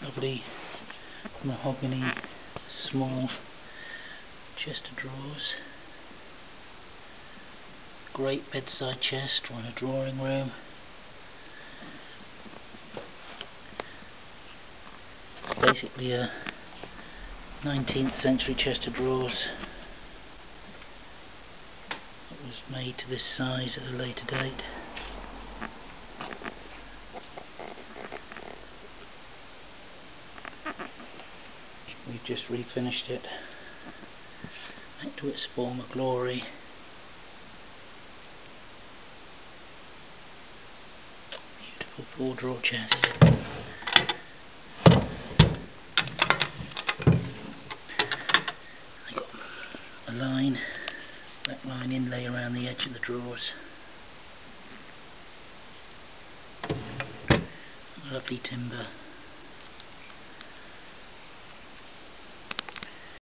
Lovely mahogany small chest of drawers. Great bedside chest or in a drawing room. Basically a 19th century chest of drawers that was made to this size at a later date. We've just refinished it back to its former glory. Beautiful 4-drawer chest. I got a line, black line inlay around the edge of the drawers. Lovely timber.